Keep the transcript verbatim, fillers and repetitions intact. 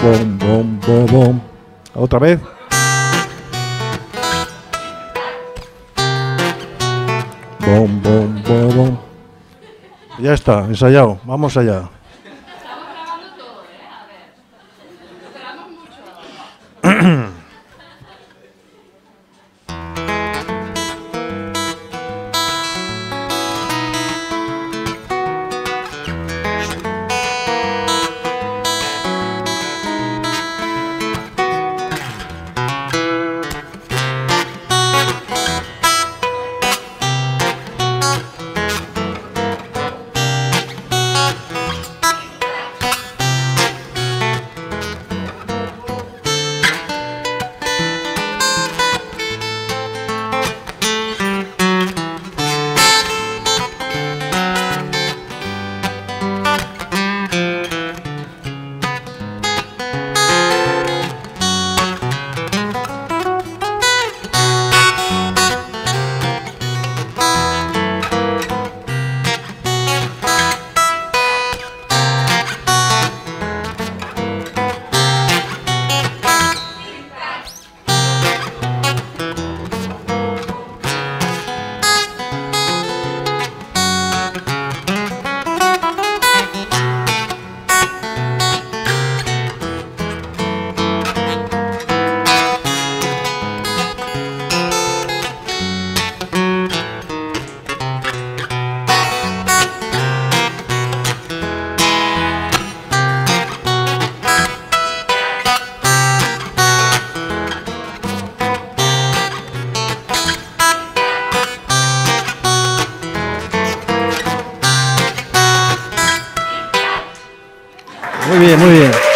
Bom, bom, bom, bom. Otra vez. Bom, bom, bom, bom. Ya está, ensayado. Vamos allá. Estamos grabando todo, ¿eh? A ver. Esperamos mucho. Muy bien, muy bien.